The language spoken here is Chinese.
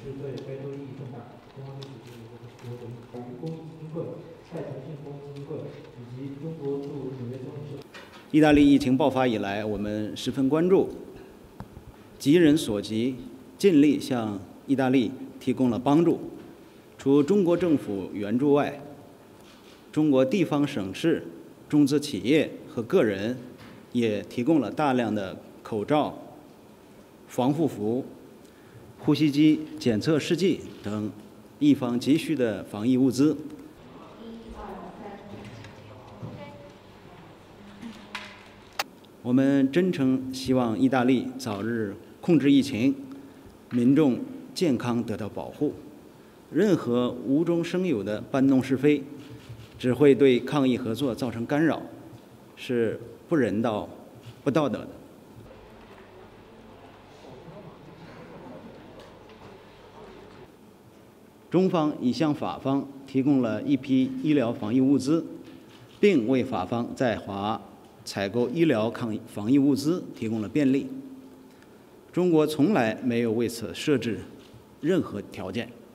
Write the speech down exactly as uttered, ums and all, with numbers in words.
是对非洲意义重大。中方对此进行回应。公益基金会、蔡崇信公益基金会以及中国驻纽约中心。 意大利疫情爆发以来，我们十分关注，急人所急，尽力向意大利提供了帮助。除中国政府援助外，中国地方省市、中资企业和个人也提供了大量的口罩、防护服、呼吸机检测试剂等一方急需的防疫物资。我们真诚希望意大利早日控制疫情，民众健康得到保护。任何无中生有的搬弄是非，只会对抗疫合作造成干扰，是不人道、不道德的。中方已向法方提供了一批医疗防疫物资，并为法方在华采购医疗抗防疫物资提供了便利。中国从来没有为此设置任何条件。